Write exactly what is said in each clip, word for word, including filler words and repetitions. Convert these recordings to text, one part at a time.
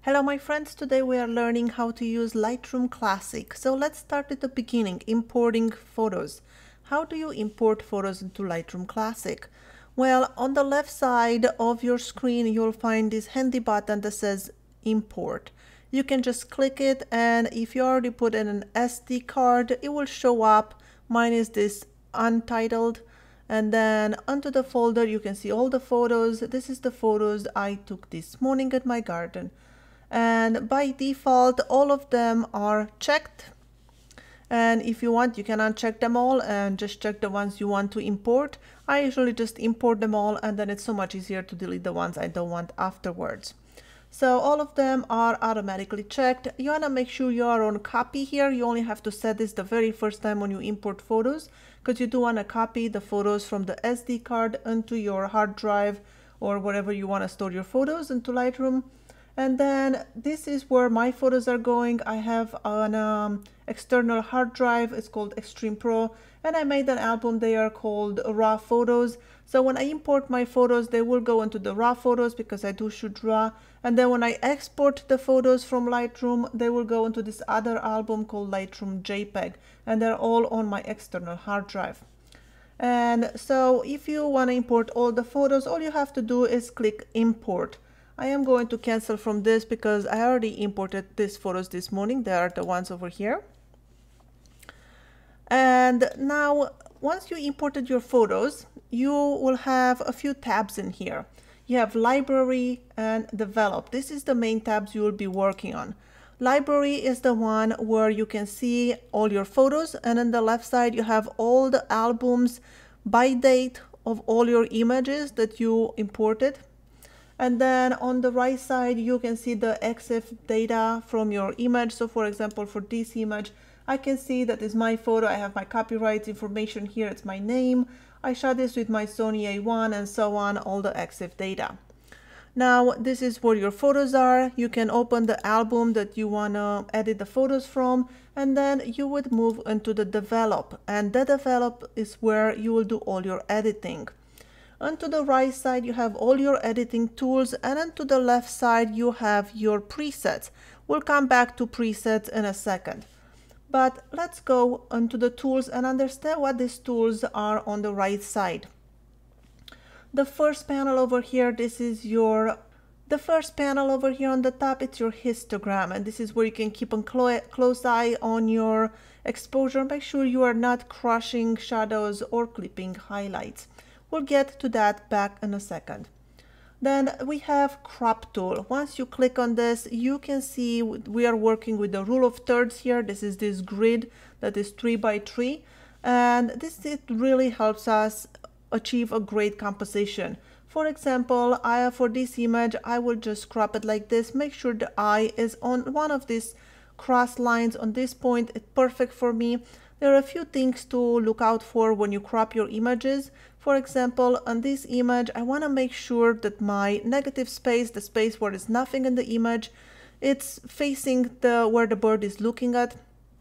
Hello my friends, today we are learning how to use Lightroom Classic. So let's start at the beginning, importing photos. How do you import photos into Lightroom Classic? Well, on the left side of your screen you'll find this handy button that says import. You can just click it, and if you already put in an S D card, it will show up. Mine is this untitled. And then onto the folder you can see all the photos. This is the photos I took this morning at my garden. And by default all of them are checked, and if you want you can uncheck them all and just check the ones you want to import. I usually just import them all, and then it's so much easier to delete the ones I don't want afterwards. So all of them are automatically checked. You want to make sure you are on copy here. You only have to set this the very first time when you import photos, because you do want to copy the photos from the S D card into your hard drive or wherever you want to store your photos into Lightroom. And then this is where my photos are going. I have an um, external hard drive. It's called Extreme Pro, and I made an album there called Raw Photos. So when I import my photos, they will go into the raw photos because I do shoot raw. And then when I export the photos from Lightroom, they will go into this other album called Lightroom JPEG, and they're all on my external hard drive. And so if you want to import all the photos, all you have to do is click import. I am going to cancel from this because I already imported these photos this morning. They are the ones over here. And now once you imported your photos, you will have a few tabs in here. You have library and develop. This is the main tabs you will be working on. Library is the one where you can see all your photos, and on the left side you have all the albums by date of all your images that you imported. And then on the right side you can see the X F data from your image. So for example, for this image I can see that is my photo. I have my copyright information here. It's my name. I shot this with my Sony A one and so on, all the X F data. Now this is where your photos are. You can open the album that you want to edit the photos from, and then you would move into the develop, and the develop is where you will do all your editing. And to the right side you have all your editing tools, and then to the left side you have your presets. We'll come back to presets in a second. But let's go onto the tools and understand what these tools are on the right side. The first panel over here, this is your the first panel over here on the top, it's your histogram, and this is where you can keep a clo close eye on your exposure. Make sure you are not crushing shadows or clipping highlights. We'll get to that back in a second. Then we have crop tool. Once you click on this, you can see we are working with the rule of thirds here. This is this grid that is three by three, and this it really helps us achieve a great composition. For example, I for this image I will just crop it like this. Make sure the eye is on one of these cross lines on this point. It's perfect for me. There are a few things to look out for when you crop your images. For example, on this image, I want to make sure that my negative space, the space where there's nothing in the image, it's facing the where the bird is looking at.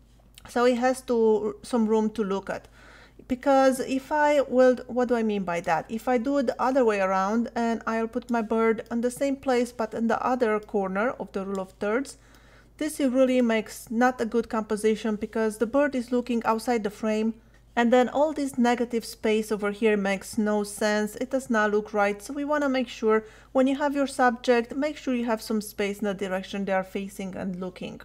So it has to some room to look at. Because if I will, what do I mean by that? If I do it the other way around and I'll put my bird in the same place but in the other corner of the rule of thirds, this really makes not a good composition because the bird is looking outside the frame, and then all this negative space over here makes no sense. It does not look right. So we want to make sure when you have your subject, make sure you have some space in the direction they are facing and looking.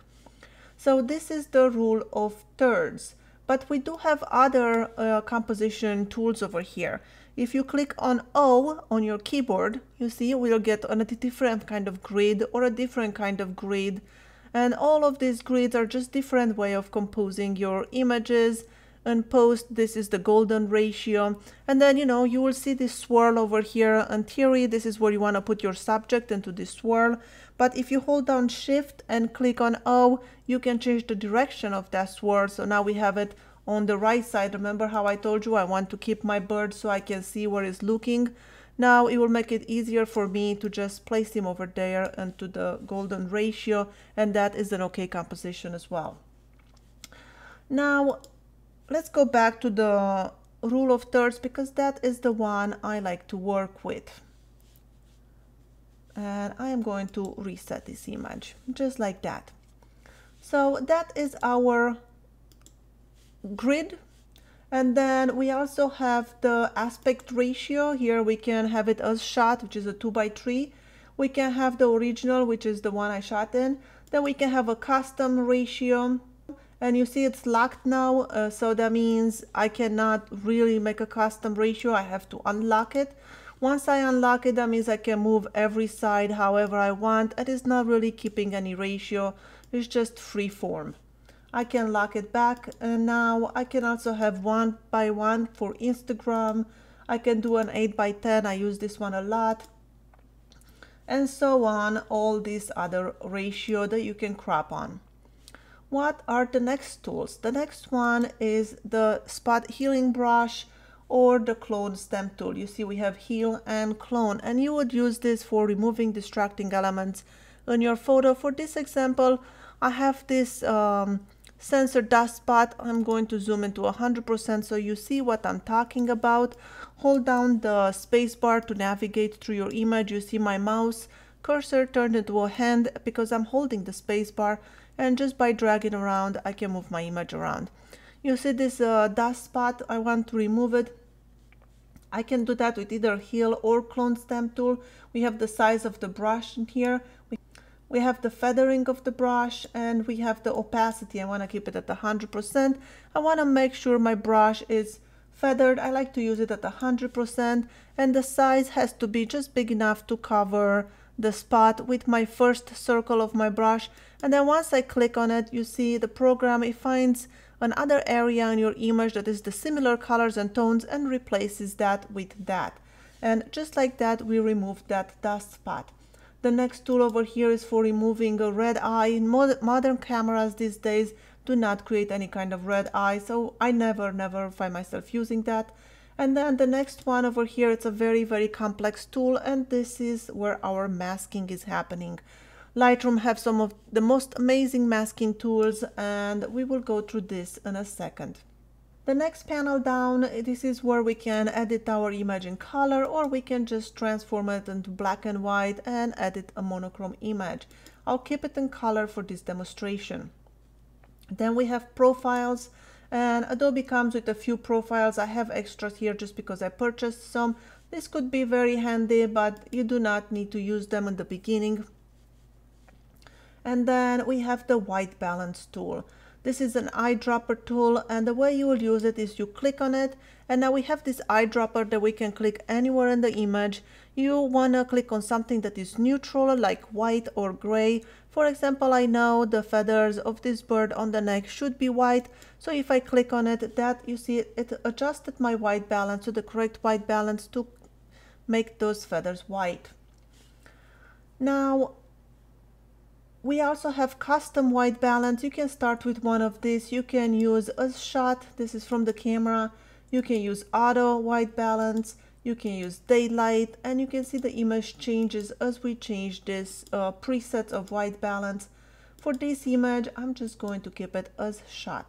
So this is the rule of thirds, but we do have other uh, composition tools over here. If you click on O on your keyboard, you see we'll get a different kind of grid or a different kind of grid. And all of these grids are just different way of composing your images. And post, this is the golden ratio. And then, you know, you will see this swirl over here. In theory, this is where you want to put your subject into this swirl. But if you hold down shift and click on O, you can change the direction of that swirl. So now we have it on the right side. Remember how I told you I want to keep my bird so I can see where it's looking. Now it will make it easier for me to just place him over there into the golden ratio, and that is an okay composition as well. Now let's go back to the rule of thirds because that is the one I like to work with. and I am going to reset this image just like that. So that is our grid. And then we also have the aspect ratio. Here we can have it as shot, which is a two by three. We can have the original, which is the one I shot in. Then we can have a custom ratio. And you see it's locked now, uh, so that means I cannot really make a custom ratio. I have to unlock it. Once I unlock it, that means I can move every side however I want. It is not really keeping any ratio. It's just free form. I can lock it back, and now I can also have one by one for Instagram. I can do an eight by ten. I use this one a lot. And so on, all these other ratio that you can crop on. What are the next tools? The next one is the spot healing brush or the clone stamp tool. You see we have heal and clone, and you would use this for removing distracting elements in your photo. For this example, I have this um, sensor dust spot. I'm going to zoom into one hundred percent so you see what I'm talking about. Hold down the space bar to navigate through your image. You see my mouse cursor turned into a hand because I'm holding the space bar, and just by dragging around I can move my image around. You see this uh, dust spot, I want to remove it. I can do that with either heal or clone stamp tool. We have the size of the brush in here. We, we have the feathering of the brush, and we have the opacity. I want to keep it at one hundred percent. I want to make sure my brush is feathered. I like to use it at one hundred percent, and the size has to be just big enough to cover the spot with my first circle of my brush. And then once I click on it, you see the program, it finds another area in your image that is the similar colors and tones and replaces that with that. And just like that, we removed that dust spot. The next tool over here is for removing a red eye. Mod modern cameras these days do not create any kind of red eye, so I never, never find myself using that. And then the next one over here, it's a very, very complex tool, and this is where our masking is happening. Lightroom have some of the most amazing masking tools, and we will go through this in a second. The next panel down, this is where we can edit our image in color, or we can just transform it into black and white and edit a monochrome image. I'll keep it in color for this demonstration. Then we have profiles, and Adobe comes with a few profiles. I have extras here just because I purchased some. This could be very handy, but you do not need to use them in the beginning. And then we have the white balance tool. This is an eyedropper tool, and the way you will use it is you click on it, and now we have this eyedropper that we can click anywhere in the image. You want to click on something that is neutral, like white or gray. For example, I know the feathers of this bird on the neck should be white, so if I click on it, that you see it adjusted my white balance to the correct white balance to make those feathers white. Now we also have custom white balance. You can start with one of these. You can use a shot. This is from the camera. You can use auto white balance. You can use daylight, and you can see the image changes as we change this uh, presets of white balance. For this image, I'm just going to keep it as shot.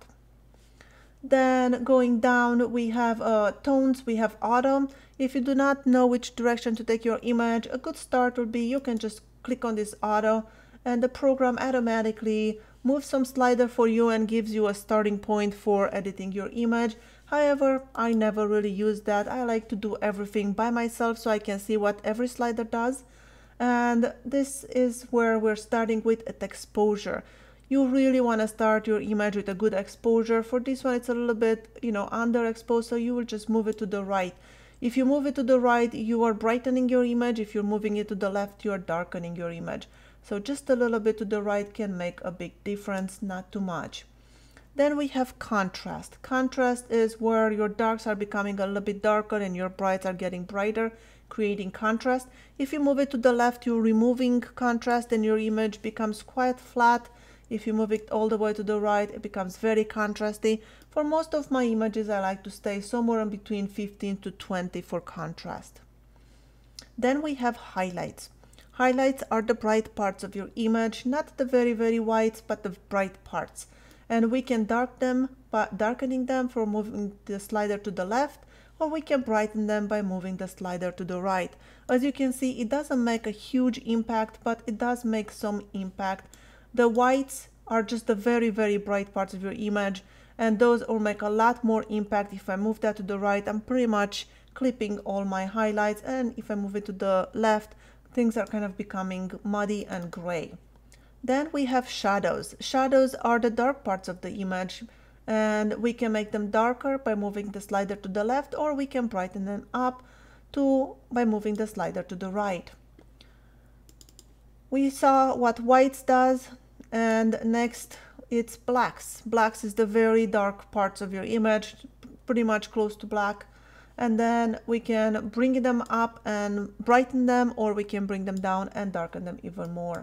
Then going down, we have uh, tones, we have auto. If you do not know which direction to take your image, a good start would be you can just click on this auto, and the program automatically moves some slider for you and gives you a starting point for editing your image. However, I never really use that. I like to do everything by myself so I can see what every slider does. And this is where we're starting with an exposure. You really want to start your image with a good exposure. For this one, it's a little bit, you know, underexposed, so you will just move it to the right. If you move it to the right, you are brightening your image. If you're moving it to the left, you are darkening your image. So just a little bit to the right can make a big difference, not too much. Then we have contrast. Contrast is where your darks are becoming a little bit darker and your brights are getting brighter, creating contrast. If you move it to the left, you're removing contrast and your image becomes quite flat. If you move it all the way to the right, it becomes very contrasty. For most of my images, I like to stay somewhere in between fifteen to twenty for contrast. Then we have highlights. Highlights are the bright parts of your image, not the very, very whites, but the bright parts. And we can dark them by darkening them for moving the slider to the left, or we can brighten them by moving the slider to the right. As you can see, it doesn't make a huge impact, but it does make some impact. The whites are just the very, very bright parts of your image, and those will make a lot more impact. If I move that to the right, I'm pretty much clipping all my highlights, and if I move it to the left, things are kind of becoming muddy and gray. Then we have shadows. Shadows are the dark parts of the image, and we can make them darker by moving the slider to the left, or we can brighten them up to by moving the slider to the right. We saw what whites does, and next it's blacks. Blacks is the very dark parts of your image, pretty much close to black, and then we can bring them up and brighten them, or we can bring them down and darken them even more.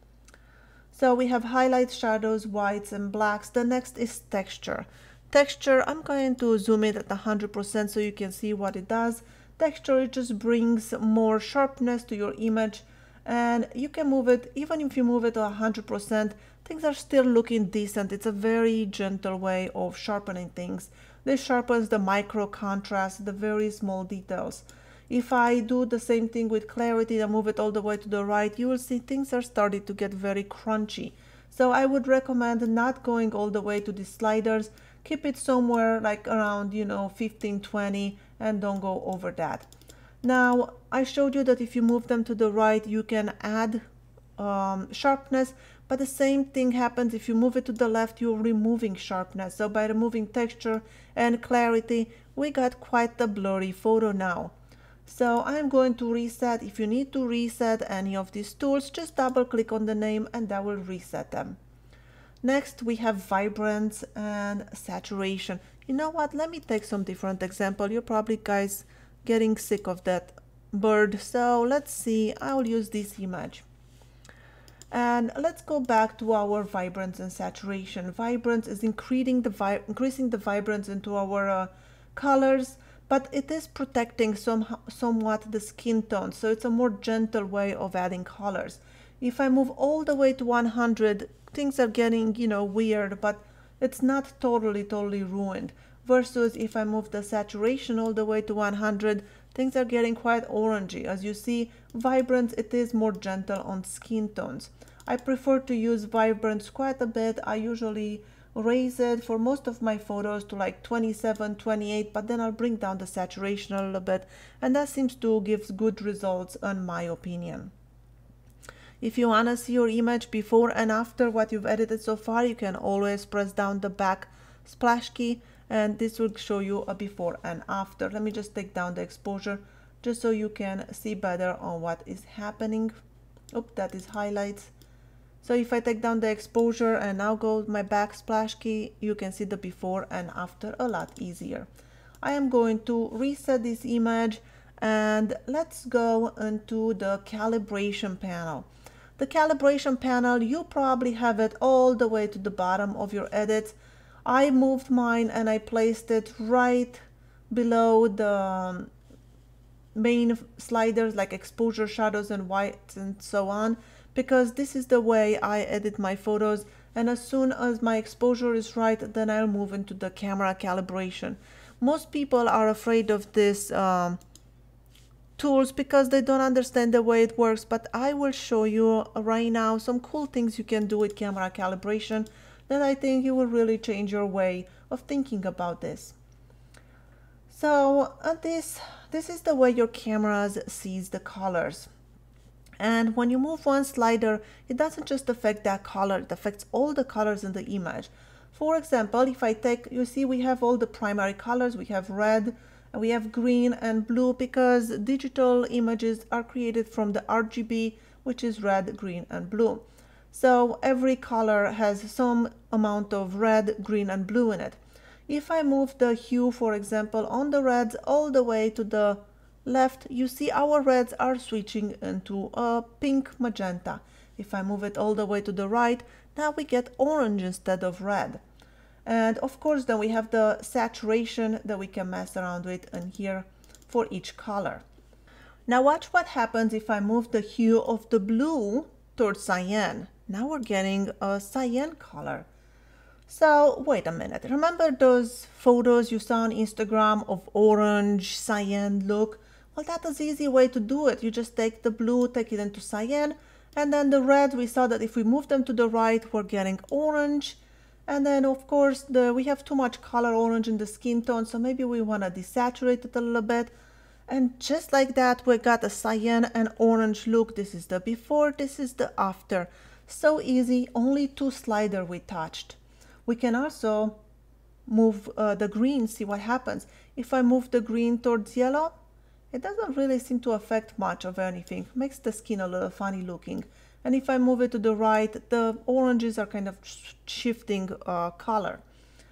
So we have highlights, shadows, whites, and blacks. The next is texture. Texture, I'm going to zoom in at one hundred percent so you can see what it does. Texture, it just brings more sharpness to your image, and you can move it, even if you move it to one hundred percent, things are still looking decent. It's a very gentle way of sharpening things. This sharpens the micro contrast, the very small details. If I do the same thing with clarity and move it all the way to the right, you will see things are starting to get very crunchy. So I would recommend not going all the way to the sliders. Keep it somewhere like around, you know, fifteen, twenty, and don't go over that. Now, I showed you that if you move them to the right, you can add um, sharpness, but the same thing happens if you move it to the left, you're removing sharpness. So by removing texture and clarity, we got quite the blurry photo now. So I'm going to reset. If you need to reset any of these tools, just double click on the name and that will reset them. Next, we have vibrance and saturation. You know what? Let me take some different example. You're probably guys getting sick of that bird. So let's see. I'll use this image. And let's go back to our vibrance and saturation. Vibrance is increasing the, vi increasing the vibrance into our uh, colors, but it is protecting some, somewhat the skin tone, so it's a more gentle way of adding colors. If I move all the way to one hundred, things are getting, you know, weird, but it's not totally, totally ruined. Versus if I move the saturation all the way to one hundred, things are getting quite orangey. As you see, vibrance, it is more gentle on skin tones. I prefer to use vibrance quite a bit. I usually raise it for most of my photos to like twenty-seven, twenty-eight, but then I'll bring down the saturation a little bit, and that seems to give good results in my opinion. If you want to see your image before and after what you've edited so far, you can always press down the back splash key, and this will show you a before and after. Let me just take down the exposure just so you can see better on what is happening. Oh, that is highlights. So if I take down the exposure and now go with my backsplash key, you can see the before and after a lot easier. I am going to reset this image, and let's go into the calibration panel. The calibration panel, you probably have it all the way to the bottom of your edits. I moved mine and I placed it right below the main sliders like exposure, shadows, and whites and so on, because this is the way I edit my photos, and as soon as my exposure is right, then I'll move into the camera calibration. Most people are afraid of this um, tools because they don't understand the way it works, but I will show you right now some cool things you can do with camera calibration that I think you will really change your way of thinking about this. So uh, this, this is the way your cameras sees the colors. And when you move one slider, it doesn't just affect that color, it affects all the colors in the image. For example, if I take, you see we have all the primary colors, we have red, and we have green and blue, because digital images are created from the R G B, which is red, green, and blue. So every color has some amount of red, green, and blue in it. If I move the hue, for example, on the reds all the way to the left, you see our reds are switching into a pink magenta. If I move it all the way to the right, now we get orange instead of red. And of course then we have the saturation that we can mess around with in here for each color. Now watch what happens if I move the hue of the blue towards cyan. Now we're getting a cyan color. So wait a minute, remember those photos you saw on Instagram of orange, cyan look? Well, that is an easy way to do it. You just take the blue, take it into cyan, and then the red, we saw that if we move them to the right, we're getting orange. And then of course, the, we have too much color orange in the skin tone, so maybe we want to desaturate it a little bit. And just like that, we got a cyan and orange look. This is the before, this is the after. So easy, only two slider we touched. We can also move uh, the green, see what happens. If I move the green towards yellow, it doesn't really seem to affect much of anything. Makes the skin a little funny looking. And if I move it to the right, the oranges are kind of shifting uh, color.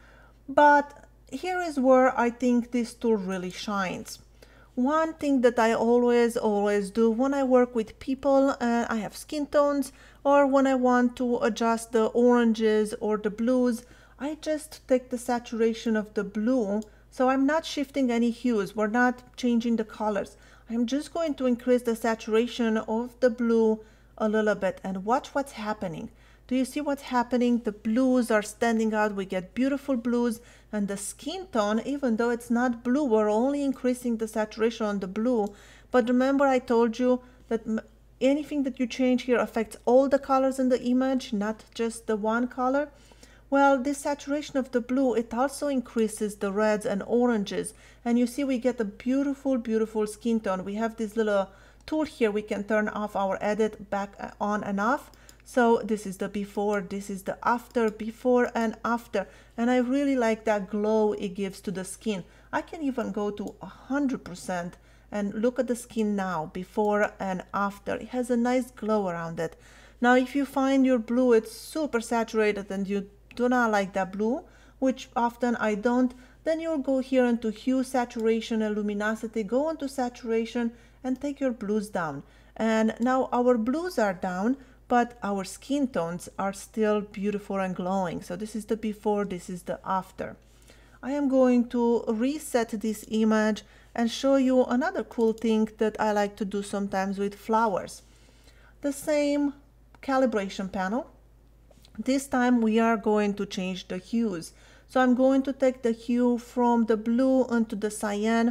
But here is where I think this tool really shines. One thing that I always, always do when I work with people and I have skin tones, or when I want to adjust the oranges or the blues, I just take the saturation of the blue. So I'm not shifting any hues. We're not changing the colors. I'm just going to increase the saturation of the blue a little bit and watch what's happening. Do you see what's happening? The blues are standing out. We get beautiful blues, and the skin tone, even though it's not blue, we're only increasing the saturation on the blue. But remember I told you that anything that you change here affects all the colors in the image, not just the one color. Well, this saturation of the blue, it also increases the reds and oranges. And you see we get a beautiful, beautiful skin tone. We have this little tool here. We can turn off our edit back on and off. So this is the before, this is the after, before and after. And I really like that glow it gives to the skin. I can even go to one hundred percent and look at the skin now, before and after. It has a nice glow around it. Now, if you find your blue, it's super saturated and you do not like that blue, which often I don't, then you'll go here into hue, saturation and luminosity, go into saturation and take your blues down. And now our blues are down, but our skin tones are still beautiful and glowing. So this is the before, this is the after. I am going to reset this image and show you another cool thing that I like to do sometimes with flowers. The same calibration panel. This time we are going to change the hues. So I'm going to take the hue from the blue into the cyan,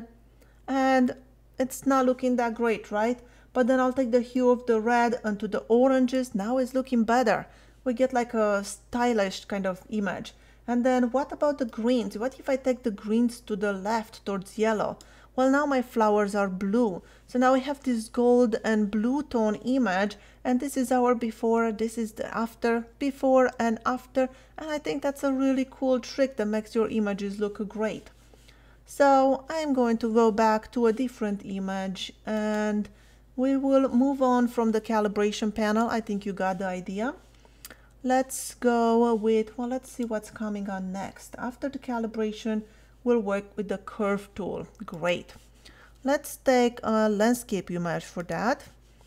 and it's not looking that great, right? But then I'll take the hue of the red into the oranges. Now it's looking better. We get like a stylish kind of image. And then what about the greens? What if I take the greens to the left towards yellow? Well, now my flowers are blue. So now we have this gold and blue tone image, and this is our before, this is the after, before and after. And I think that's a really cool trick that makes your images look great. So I'm going to go back to a different image and we will move on from the calibration panel. I think you got the idea. Let's go with, well, let's see what's coming on next. After the calibration, we'll work with the curve tool. Great. Let's take a landscape image for that.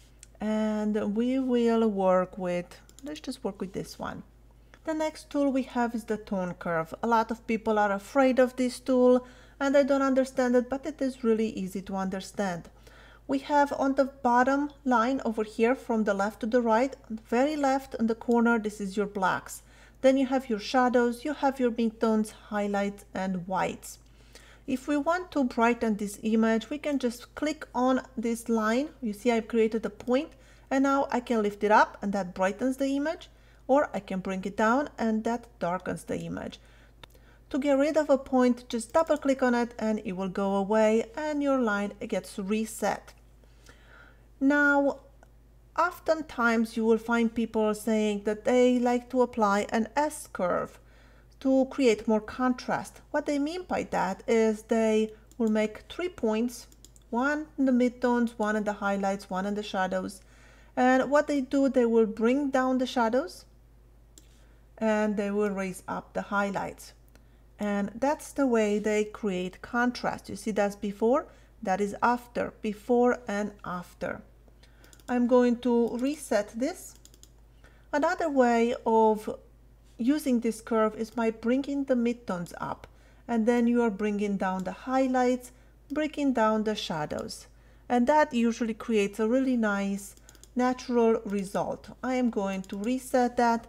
And we will work with, let's just work with this one. The next tool we have is the tone curve. A lot of people are afraid of this tool and they don't understand it, but it is really easy to understand. We have on the bottom line over here from the left to the right, very left in the corner, this is your blacks. Then you have your shadows, you have your midtones, highlights and whites. If we want to brighten this image, we can just click on this line. You see I've created a point and now I can lift it up and that brightens the image, or I can bring it down and that darkens the image. To get rid of a point, just double click on it and it will go away and your line gets reset. Now, oftentimes you will find people saying that they like to apply an S-curve to create more contrast. What they mean by that is they will make three points, one in the midtones, one in the highlights, one in the shadows. And what they do, they will bring down the shadows and they will raise up the highlights. And that's the way they create contrast. You see that's before, that is after, before and after. I'm going to reset this. Another way of using this curve is by bringing the midtones up, and then you are bringing down the highlights, bringing down the shadows, and that usually creates a really nice natural result. I am going to reset that.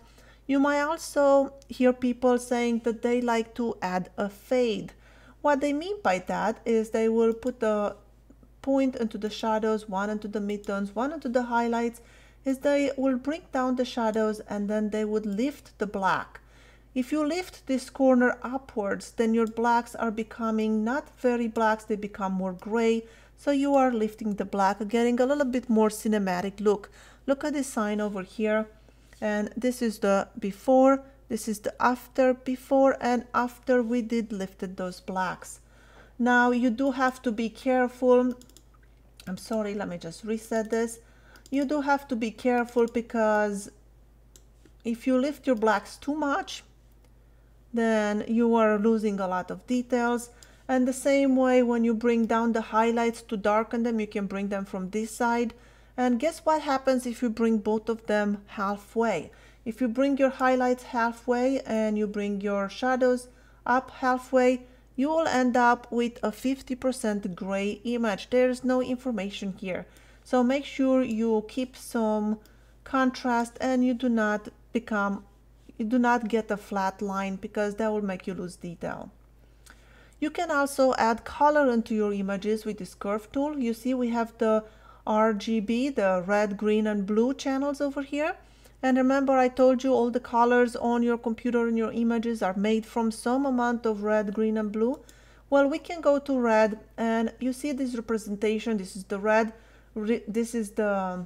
You might also hear people saying that they like to add a fade. What they mean by that is they will put a point into the shadows, one into the midtones, one into the highlights, is they will bring down the shadows and then they would lift the black. If you lift this corner upwards, then your blacks are becoming not very blacks, they become more gray. So you are lifting the black, getting a little bit more cinematic look. Look at this sign over here. And this is the before, this is the after, before and after we did lifted those blacks. Now you do have to be careful. I'm sorry, let me just reset this. You do have to be careful because if you lift your blacks too much, then you are losing a lot of details. And the same way when you bring down the highlights to darken them, you can bring them from this side. And guess what happens if you bring both of them halfway? If you bring your highlights halfway and you bring your shadows up halfway, you will end up with a fifty percent gray image. There's no information here. So make sure you keep some contrast and you do not become, you do not get a flat line because that will make you lose detail. You can also add color into your images with this curve tool. You see we have the R G B, the red, green and blue channels over here. And remember I told you all the colors on your computer and your images are made from some amount of red, green and blue. Well, we can go to red and you see this representation. This is the red, this is the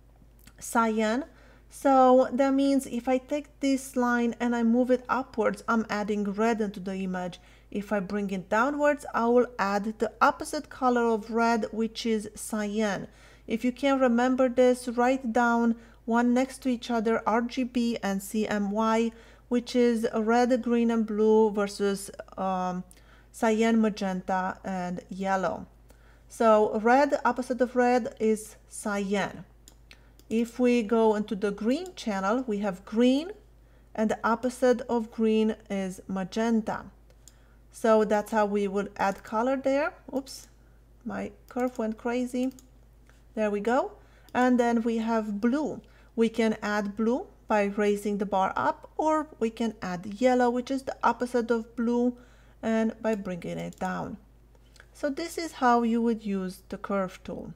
cyan. So that means if I take this line and I move it upwards, I'm adding red into the image. If I bring it downwards, I will add the opposite color of red, which is cyan. If you can remember this, write down one next to each other, R G B and C M Y, which is red, green and blue versus um, cyan, magenta and yellow. So red, opposite of red is cyan. If we go into the green channel, we have green and the opposite of green is magenta. So that's how we would add color there. Oops, my curve went crazy. There we go. And then we have blue. We can add blue by raising the bar up, or we can add yellow, which is the opposite of blue, and by bringing it down. So this is how you would use the curve tool.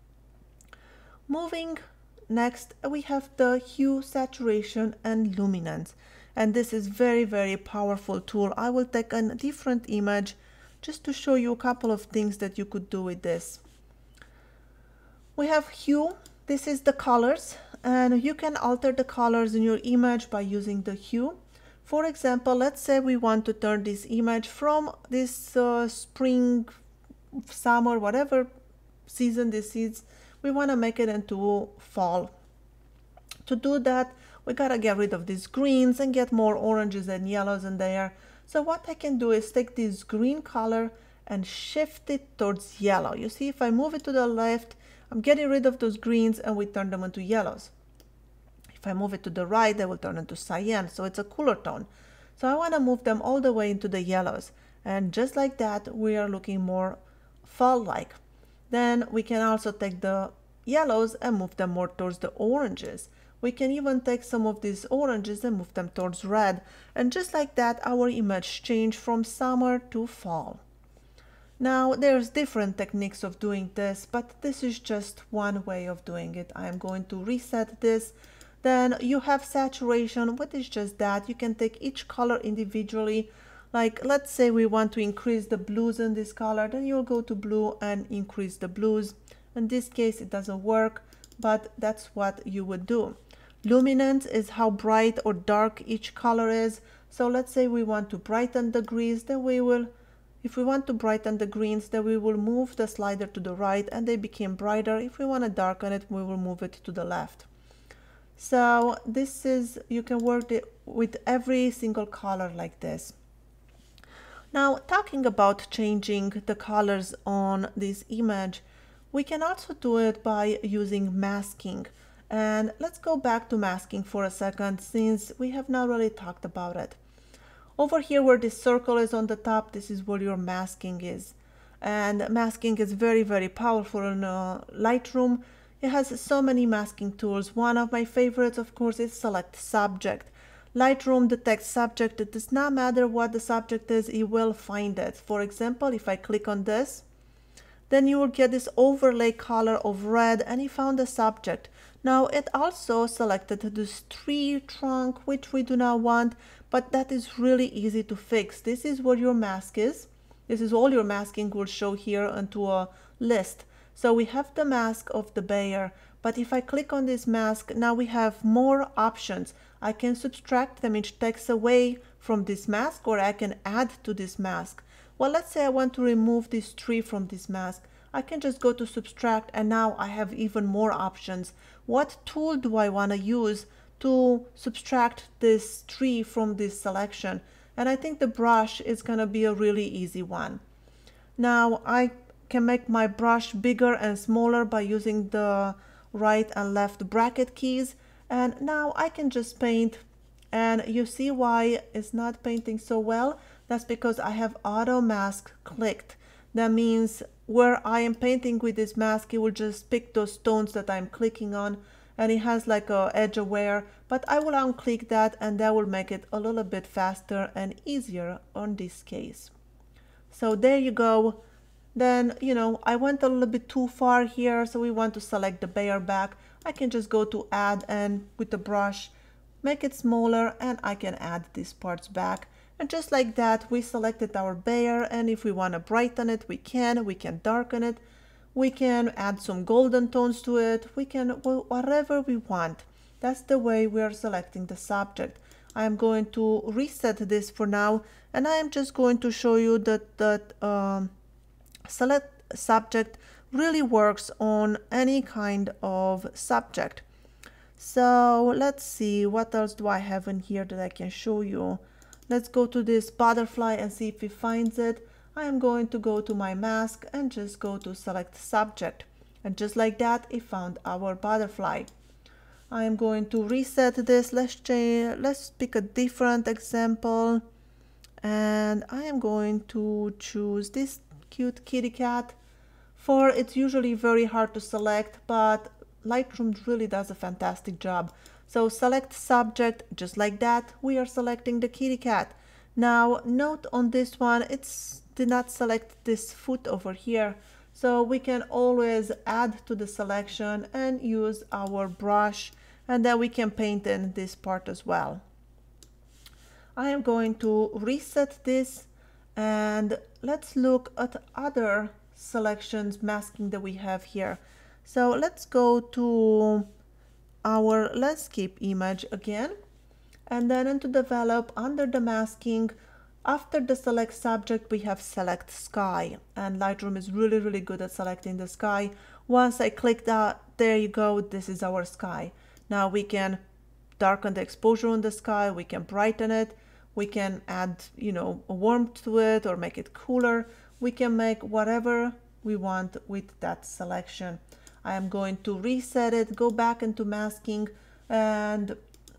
Moving next, we have the hue, saturation and luminance. And this is very, very powerful tool. I will take a different image just to show you a couple of things that you could do with this. We have hue. This is the colors, and you can alter the colors in your image by using the hue. For example, let's say we want to turn this image from this uh, spring, summer, whatever season this is, we want to make it into fall. To do that, we gotta get rid of these greens and get more oranges and yellows in there. So what I can do is take this green color and shift it towards yellow. You see, if I move it to the left, I'm getting rid of those greens and we turn them into yellows. If I move it to the right, they will turn into cyan, so it's a cooler tone. So I want to move them all the way into the yellows. And just like that, we are looking more fall-like. Then we can also take the yellows and move them more towards the oranges. We can even take some of these oranges and move them towards red. And just like that, our image changed from summer to fall. Now, there's different techniques of doing this, but this is just one way of doing it. I am going to reset this. Then you have saturation. What is just that? You can take each color individually. Like, let's say we want to increase the blues in this color, then you'll go to blue and increase the blues. In this case, it doesn't work, but that's what you would do. Luminance is how bright or dark each color is. So let's say we want to brighten the greens, then we will, if we want to brighten the greens, then we will move the slider to the right and they became brighter. If we want to darken it, we will move it to the left. So this is, you can work it with every single color like this. Now, talking about changing the colors on this image, we can also do it by using masking. And let's go back to masking for a second, since we have not really talked about it. Over here where this circle is on the top, this is where your masking is. And masking is very, very powerful in uh, Lightroom. It has so many masking tools. One of my favorites, of course, is Select Subject. Lightroom detects subject. It does not matter what the subject is, it will find it. For example, if I click on this, then you will get this overlay color of red, and it found the subject. Now it also selected this tree trunk, which we do not want, but that is really easy to fix. This is where your mask is. This is all your masking will show here into a list. So we have the mask of the bear, but if I click on this mask, now we have more options. I can subtract the image text away from this mask, or I can add to this mask. Well, let's say I want to remove this tree from this mask. I can just go to subtract, and now I have even more options. What tool do I want to use to subtract this tree from this selection? And I think the brush is going to be a really easy one. Now I can make my brush bigger and smaller by using the right and left bracket keys. And now I can just paint, and you see why it's not painting so well? That's because I have auto mask clicked. That means where I am painting with this mask, it will just pick those stones that I'm clicking on, and it has like a edge aware, but I will unclick that, and that will make it a little bit faster and easier on this case. So there you go. Then, you know, I went a little bit too far here, so we want to select the bear back. I can just go to add, and with the brush, make it smaller, and I can add these parts back. And just like that, we selected our bear, and if we want to brighten it, we can. We can darken it. We can add some golden tones to it. We can, well, whatever we want. That's the way we are selecting the subject. I am going to reset this for now, and I am just going to show you that that um, select subject really works on any kind of subject. So let's see, what else do I have in here that I can show you? Let's go to this butterfly and see if it finds it. I am going to go to my mask and just go to select subject. And just like that, it found our butterfly. I am going to reset this. Let's change, let's pick a different example. And I am going to choose this cute kitty cat. For it's usually very hard to select, but Lightroom really does a fantastic job. So select subject, just like that, we are selecting the kitty cat. Now note on this one, it's did not select this foot over here. So we can always add to the selection and use our brush, and then we can paint in this part as well. I am going to reset this, and let's look at other selections masking that we have here. So let's go to our landscape image again, and then into develop, under the masking, after the select subject, we have select sky, and Lightroom is really really good at selecting the sky. Once I click that, there you go, this is our sky. Now we can darken the exposure on the sky, we can brighten it, we can add, you know, a warmth to it or make it cooler. We can make whatever we want with that selection. I am going to reset it, go back into masking, and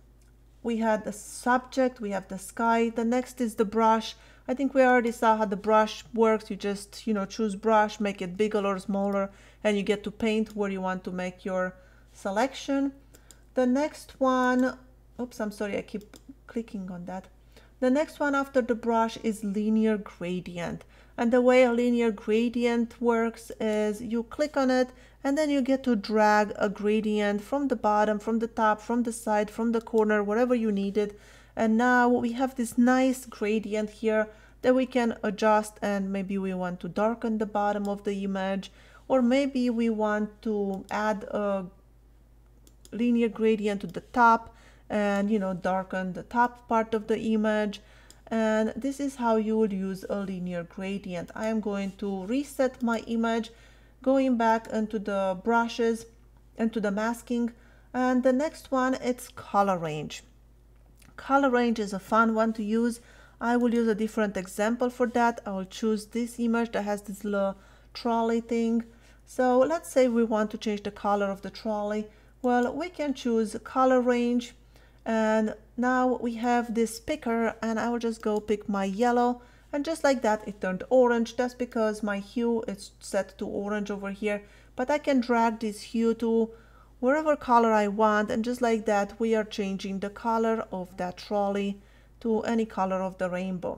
we had the subject, we have the sky. The next is the brush. I think we already saw how the brush works. You just, you know, choose brush, make it bigger or smaller, and you get to paint where you want to make your selection. The next one, oops, I'm sorry, I keep clicking on that. The next one after the brush is linear gradient. And the way a linear gradient works is you click on it, and then you get to drag a gradient from the bottom, from the top, from the side, from the corner, wherever you need it. And now we have this nice gradient here that we can adjust, and maybe we want to darken the bottom of the image, or maybe we want to add a linear gradient to the top and, you know, darken the top part of the image. And this is how you would use a linear gradient. I am going to reset my image, going back into the brushes, into the masking, and the next one, it's color range. Color range is a fun one to use. I will use a different example for that. I will choose this image that has this little trolley thing. So let's say we want to change the color of the trolley. Well, we can choose color range, and now we have this picker, and I will just go pick my yellow, and just like that it turned orange. That's because my hue is set to orange over here, but I can drag this hue to wherever color I want, and just like that we are changing the color of that trolley to any color of the rainbow.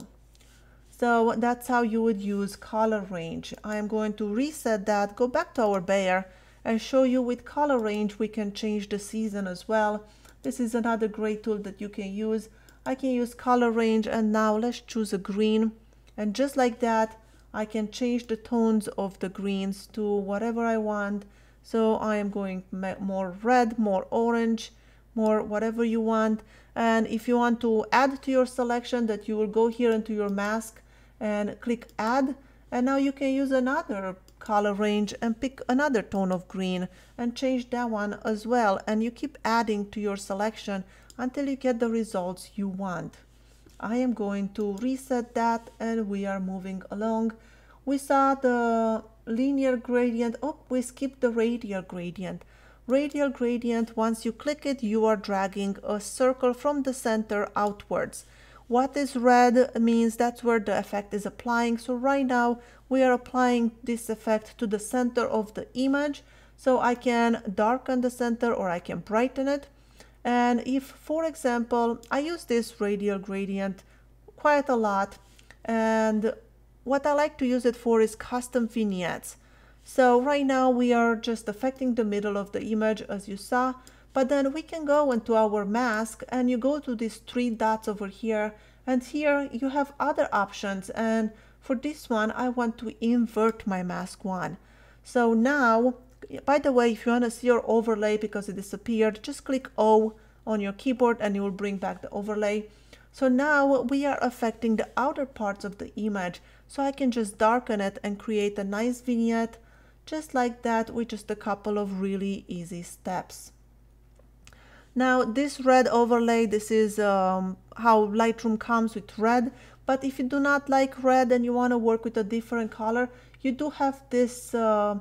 So that's how you would use color range. I am going to reset that, go back to our Bayer, and show you with color range we can change the season as well. This is another great tool that you can use. I can use color range, and now let's choose a green, and just like that I can change the tones of the greens to whatever I want. So I am going more red, more orange, more whatever you want. And if you want to add to your selection, that you will go here into your mask and click add, and now you can use another color range and pick another tone of green and change that one as well, and you keep adding to your selection until you get the results you want. I am going to reset that, and we are moving along. We saw the linear gradient. Oh, we skipped the radial gradient. Radial gradient, once you click it, you are dragging a circle from the center outwards. What is red means that's where the effect is applying. So right now we are applying this effect to the center of the image. So I can darken the center or I can brighten it. And if, for example, I use this radial gradient quite a lot, and what I like to use it for is custom vignettes. So right now we are just affecting the middle of the image, as you saw. But then we can go into our mask, and you go to these three dots over here, and here you have other options. And for this one, I want to invert my mask one. So now, by the way, if you want to see your overlay because it disappeared, just click O on your keyboard and you will bring back the overlay. So now we are affecting the outer parts of the image. So I can just darken it and create a nice vignette just like that with just a couple of really easy steps. Now this red overlay, this is um, how Lightroom comes with red, but if you do not like red and you want to work with a different color, you do have this uh,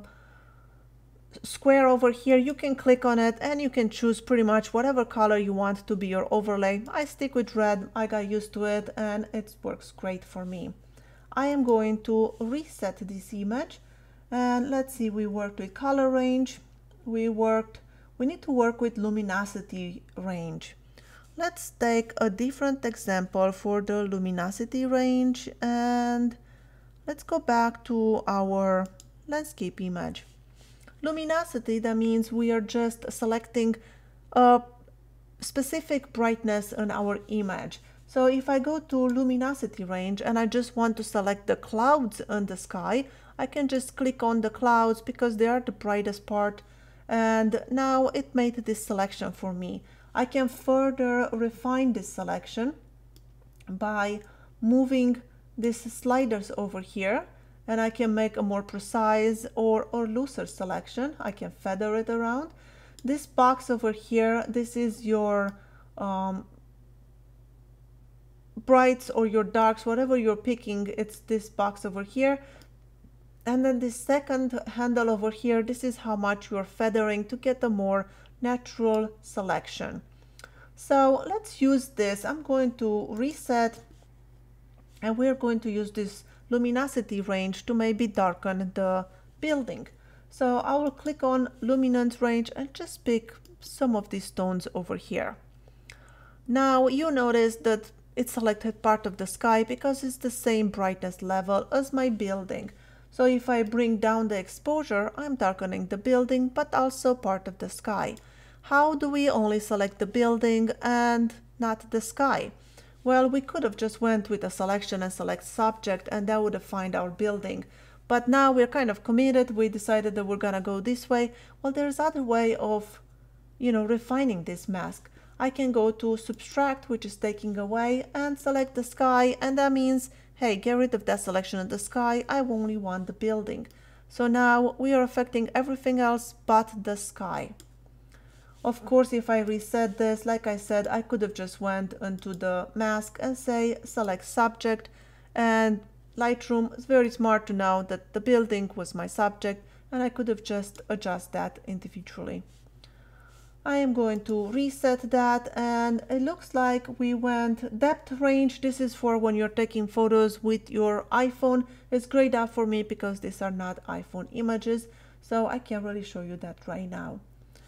square over here. You can click on it and you can choose pretty much whatever color you want to be your overlay. I stick with red, I got used to it and it works great for me. I am going to reset this image, and let's see, we worked with color range, we worked We need to work with luminosity range. Let's take a different example for the luminosity range, and let's go back to our landscape image. Luminosity, that means we are just selecting a specific brightness in our image. So if I go to luminosity range and I just want to select the clouds in the sky, I can just click on the clouds because they are the brightest part. And now it made this selection for me. I can further refine this selection by moving these sliders over here, and I can make a more precise or, or looser selection. I can feather it around. This box over here, this is your um, brights or your darks, whatever you're picking, it's this box over here. And then the second handle over here, this is how much you're feathering to get a more natural selection. So let's use this. I'm going to reset, and we're going to use this luminosity range to maybe darken the building. So I will click on luminance range and just pick some of these tones over here. Now you notice that it selected part of the sky because it's the same brightness level as my building. So if I bring down the exposure, I'm darkening the building, but also part of the sky. How do we only select the building and not the sky? Well, we could have just went with a selection and select subject, and that would have found our building. But now we're kind of committed. We decided that we're gonna go this way. Well, there's other way of, you know, refining this mask. I can go to subtract, which is taking away, and select the sky, and that means, hey, get rid of that selection of the sky, I only want the building. So now we are affecting everything else but the sky. Of course, if I reset this, like I said, I could have just went into the mask and say select subject, and Lightroom is very smart to know that the building was my subject, and I could have just adjust that individually. I am going to reset that, and it looks like we went depth range. This is for when you're taking photos with your iPhone. It's grayed out for me because these are not iPhone images, so I can't really show you that right now.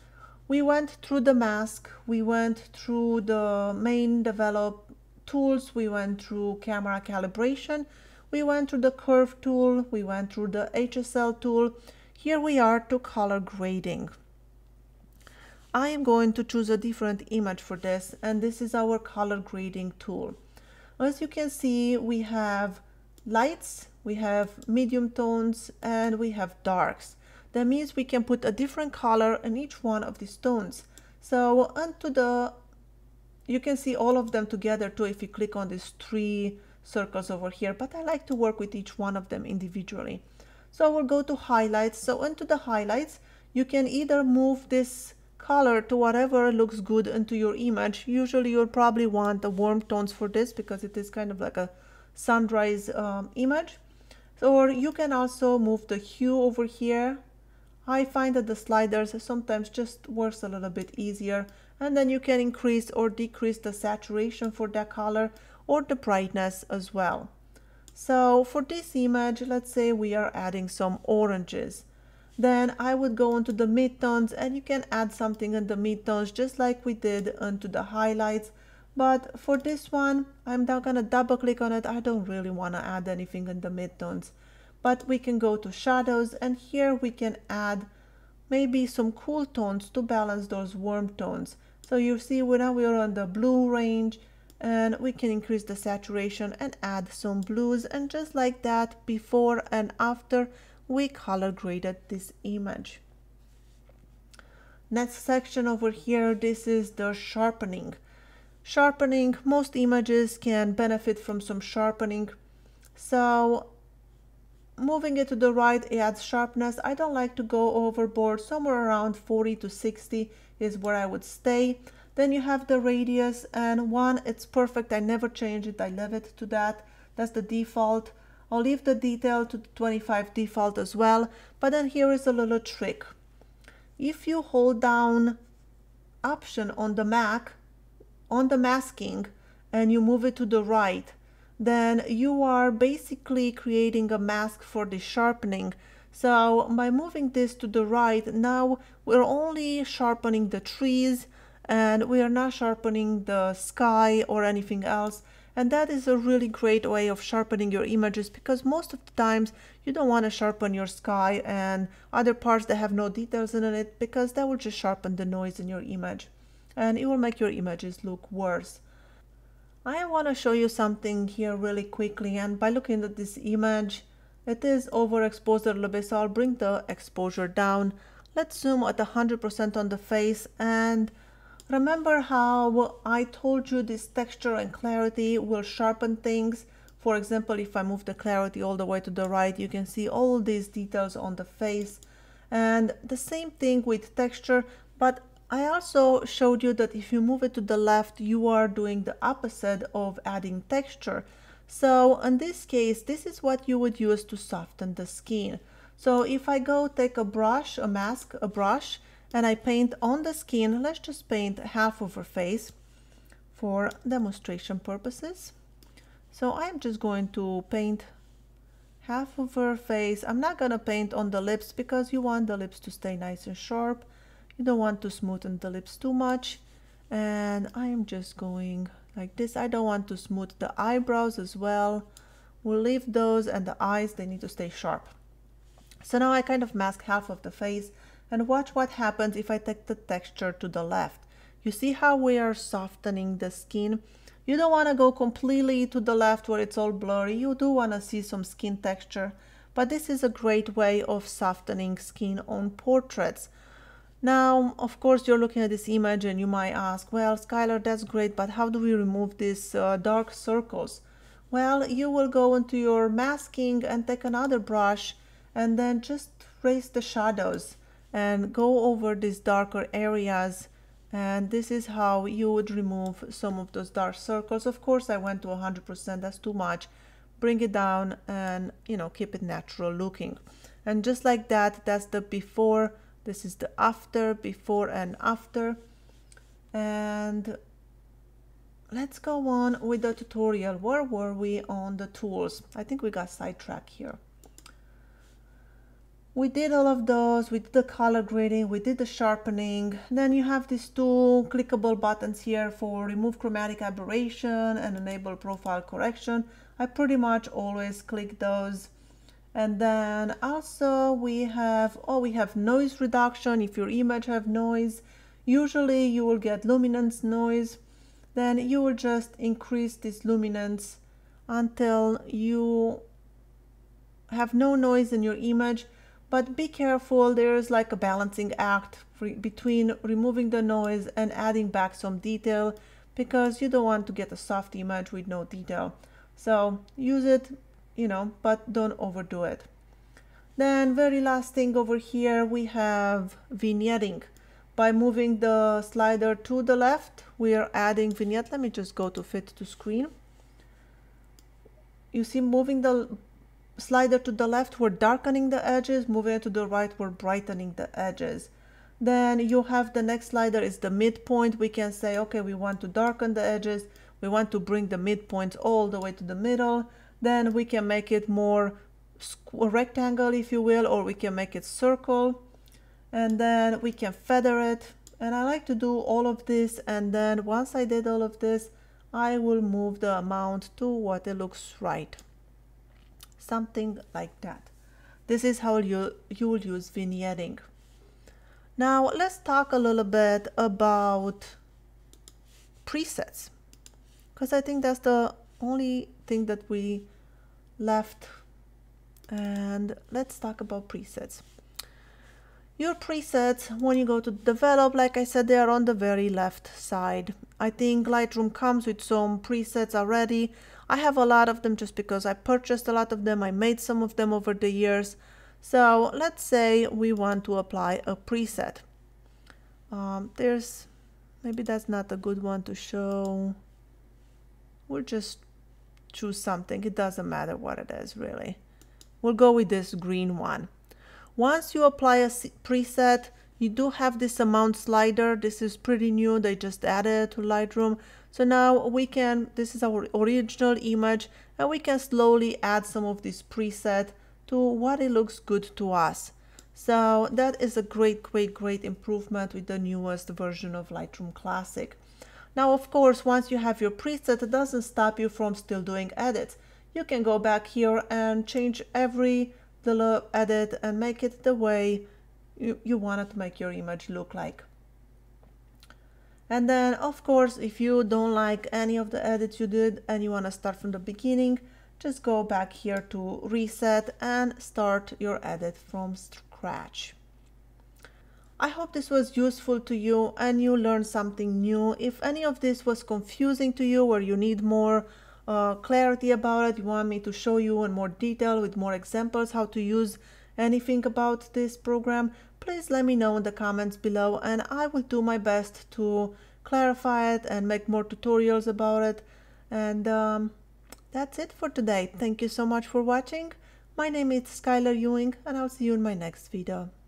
We went through the mask, we went through the main develop tools, we went through camera calibration, we went through the curve tool, we went through the H S L tool. Here we are to color grading. I am going to choose a different image for this, and this is our color grading tool. As you can see, we have lights, we have medium tones, and we have darks. That means we can put a different color in each one of these tones. So onto the, you can see all of them together too if you click on these three circles over here, but I like to work with each one of them individually. So we'll go to highlights. So into the highlights, you can either move this color to whatever looks good into your image. Usually you'll probably want the warm tones for this because it is kind of like a sunrise um, image. Or you can also move the hue over here. I find that the sliders sometimes just works a little bit easier, and then you can increase or decrease the saturation for that color or the brightness as well. So for this image, let's say we are adding some oranges. Then I would go into the midtones, and you can add something in the midtones just like we did into the highlights. But for this one, I'm now gonna double click on it. I don't really want to add anything in the midtones. But we can go to shadows, and here we can add maybe some cool tones to balance those warm tones. So you see now we're on the blue range, and we can increase the saturation and add some blues, and just like that, before and after, we color graded this image. Next section over here, this is the sharpening. Sharpening, most images can benefit from some sharpening. So moving it to the right, it adds sharpness. I don't like to go overboard. Somewhere around forty to sixty is where I would stay. Then you have the radius, and one, it's perfect. I never change it. I leave it to that. That's the default. I'll leave the detail to the twenty-five default as well. But then here is a little trick. If you hold down Option on the Mac, on the masking, and you move it to the right, then you are basically creating a mask for the sharpening. So by moving this to the right, now we're only sharpening the trees, and we are not sharpening the sky or anything else. And that is a really great way of sharpening your images, because most of the times you don't want to sharpen your sky and other parts that have no details in it, because that will just sharpen the noise in your image and it will make your images look worse. I want to show you something here really quickly, and by looking at this image, it is overexposed a little bit, so I'll bring the exposure down. Let's zoom at one hundred percent on the face, and remember how I told you this texture and clarity will sharpen things. For example, if I move the clarity all the way to the right, you can see all these details on the face. And the same thing with texture, but I also showed you that if you move it to the left, you are doing the opposite of adding texture. So in this case, this is what you would use to soften the skin. So if I go take a brush, a mask, a brush, and I paint on the skin, let's just paint half of her face for demonstration purposes. So I'm just going to paint half of her face. I'm not gonna paint on the lips because you want the lips to stay nice and sharp. You don't want to smoothen the lips too much. And I am just going like this. I don't want to smooth the eyebrows as well. We'll leave those, and the eyes, they need to stay sharp. So now I kind of mask half of the face, and watch what happens if I take the texture to the left. You see how we are softening the skin? You don't want to go completely to the left where it's all blurry. You do want to see some skin texture, but this is a great way of softening skin on portraits. Now, of course, you're looking at this image and you might ask, well, Skyler, that's great, but how do we remove these uh, dark circles? Well, you will go into your masking and take another brush and then just raise the shadows and go over these darker areas, and this is how you would remove some of those dark circles. Of course, I went to one hundred percent, that's too much. Bring it down and, you know, keep it natural looking. And just like that, that's the before. This is the after, before and after. And let's go on with the tutorial. Where were we on the tools? I think we got sidetracked here. we did all of those. We did the color grading, we did the sharpening. Then you have these two clickable buttons here for remove chromatic aberration and enable profile correction. I pretty much always click those. And then also we have, oh, we have noise reduction. If your image have noise, usually you will get luminance noise. Then you will just increase this luminance until you have no noise in your image. But be careful, there's like a balancing act for, between removing the noise and adding back some detail, because you don't want to get a soft image with no detail. So use it, you know, but don't overdo it. Then very last thing over here, we have vignetting. By moving the slider to the left, we are adding vignette. Let me just go to fit to screen. You see, moving the slider to the left, we're darkening the edges. Moving it to the right, we're brightening the edges. Then you have the next slider is the midpoint. We can say, okay, we want to darken the edges. We want to bring the midpoint all the way to the middle. Then we can make it more rectangle, if you will, or we can make it circle. And then we can feather it. And I like to do all of this. And then once I did all of this, I will move the amount to what it looks right. Something like that. This is how you, you will use vignetting. Now let's talk a little bit about presets, because I think that's the only thing that we left. And let's talk about presets. Your presets, when you go to develop, like I said, they are on the very left side. I think Lightroom comes with some presets already. I have a lot of them just because I purchased a lot of them. I made some of them over the years. So let's say we want to apply a preset. Um, there's, maybe that's not a good one to show. We'll just choose something. It doesn't matter what it is, really. We'll go with this green one. Once you apply a preset, you do have this amount slider. This is pretty new. They just added to Lightroom. So now we can, this is our original image, and we can slowly add some of this preset to what it looks good to us. So that is a great, great, great improvement with the newest version of Lightroom Classic. Now, of course, once you have your preset, it doesn't stop you from still doing edits. You can go back here and change every little edit and make it the way you, you wanted to make your image look like. And then, of course, if you don't like any of the edits you did and you want to start from the beginning, just go back here to reset and start your edit from scratch. I hope this was useful to you and you learned something new. If any of this was confusing to you or you need more uh, clarity about it, you want me to show you in more detail with more examples how to use anything about this program, please let me know in the comments below and I will do my best to clarify it and make more tutorials about it. And um, that's it for today. Thank you so much for watching. My name is Skyler Ewing and I'll see you in my next video.